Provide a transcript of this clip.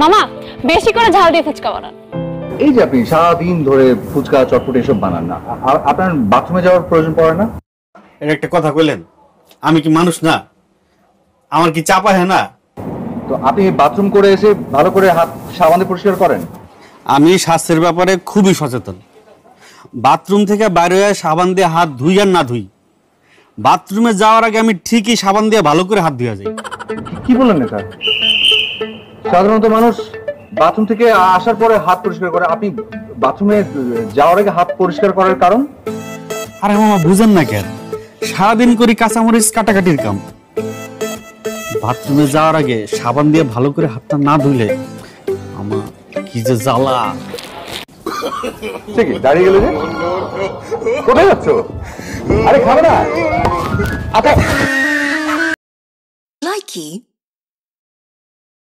মামা বেশি করে ঝাল দিয়ে ফুচকা বানান। এই যে আপনি সারাদিন ধরে ফুচকা চটপটি এসব বানান না, আপনার বাথরুমে যাওয়ার প্রয়োজন পড়ে না? এটা একটা কথা কইলেন, আমি কি মানুষ না? আমার কি চাপা হয় না? তো আপনি বাথরুম করে এসে ভালো করে হাত সাবান দিয়ে পরিষ্কার করেন? আমি স্বাস্থ্যের ব্যাপারে খুবই সচেতন। বাথরুম থেকে বাইরে হয়ে সাবান দিয়ে হাত ধুই আর না ধুই, বাথরুমে যাওয়ার আগে আমি ঠিকই সাবান দিয়ে ভালো করে হাত ধুয়ে যাই। কি বলেন না স্যার? সাধারণত মানুষ বাথরুম থেকে আসার পরে হাত পরিষ্কার করে, আপনি বাথরুমে যাওয়ার আগে হাত পরিষ্কার করার কারণ? আরে মামা বুঝেন না কেন, সারাদিন করি কাঁচামরিচ কাটাকাটির কাম। বাথরুমে যাওয়ার আগে সাবান দিয়ে ভালো করে হাতটা না ধুইলে আমার কি যে জ্বালা। ঠিক দাঁড়িয়ে গেলে যে, কোথায় যাচ্ছ? আরে খাবে না? আচ্ছা Likey